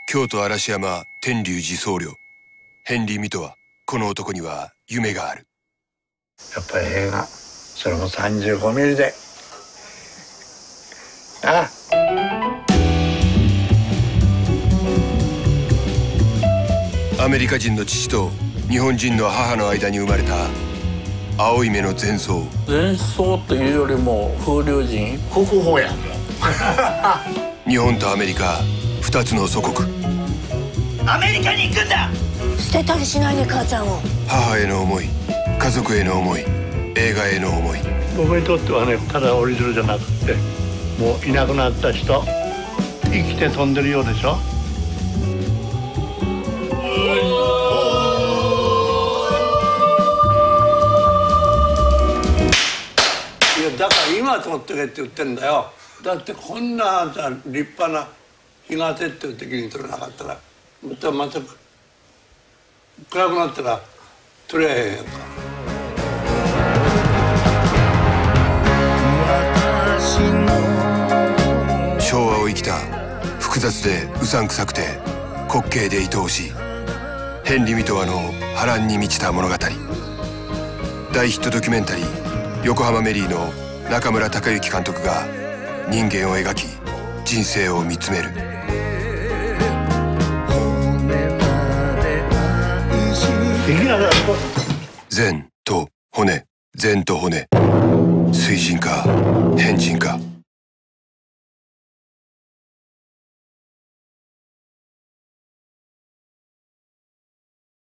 京都嵐山天龍寺僧侶ヘンリー・ミトはこの男には夢がある。 やっぱり映画、それも35ミリであ。 アメリカ人の父と日本人の母の間に生まれた青い目の禅僧。 禅僧というよりも風流人、 国宝やも日本とアメリカ2つの祖国。 アメリカに行くんだ。 捨てたりしないね、母ちゃんを。 母への思い、家族への思い、映画への思い。 僕にとってはね、ただ折り鶴じゃなくて、もういなくなった人、生きて飛んでるようでしょ。 いや、だから今取ってけって言ってんだよ。だってこんな立派な日が照ってる時に取れなかったらまた暗くなったら取れへんやんか。 昭和を生きた複雑でうさんくさくて滑稽で愛おしいヘンリー・ミトワの波乱に満ちた物語。大ヒットドキュメンタリー横浜メリーの中村隆之監督が人間を描き人生を見つめる。禅と骨、禅と骨、水人か変人か。